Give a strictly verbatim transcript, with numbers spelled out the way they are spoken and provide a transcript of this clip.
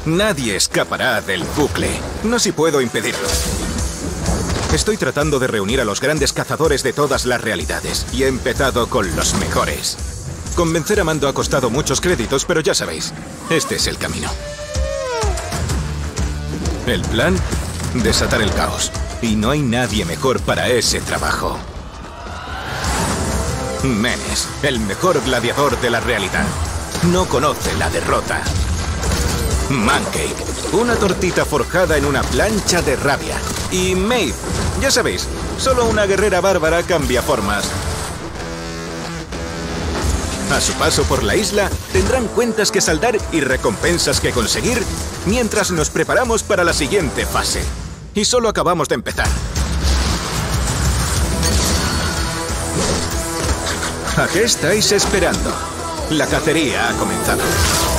Nadie escapará del bucle. No si puedo impedirlo. Estoy tratando de reunir a los grandes cazadores de todas las realidades. Y he empezado con los mejores. Convencer a Mando ha costado muchos créditos, pero ya sabéis, este es el camino. El plan, desatar el caos. Y no hay nadie mejor para ese trabajo. Menes, el mejor gladiador de la realidad. No conoce la derrota. Mancake, una tortita forjada en una plancha de rabia. Y Maeve, ya sabéis, solo una guerrera bárbara cambia formas. A su paso por la isla, tendrán cuentas que saldar y recompensas que conseguir mientras nos preparamos para la siguiente fase. Y solo acabamos de empezar. ¿A qué estáis esperando? La cacería ha comenzado.